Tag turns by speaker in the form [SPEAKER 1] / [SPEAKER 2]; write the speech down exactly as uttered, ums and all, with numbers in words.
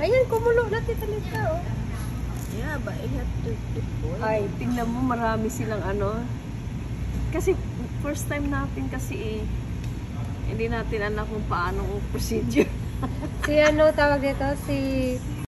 [SPEAKER 1] Ayan, kumulo natin talita, oh.
[SPEAKER 2] Yeah, but it had to, to boil.
[SPEAKER 3] Ay, tingnan mo, marami silang ano. Kasi first time natin kasi eh. Hindi natin alam kung paano ang procedure.
[SPEAKER 1] Si ano tawag dito? Si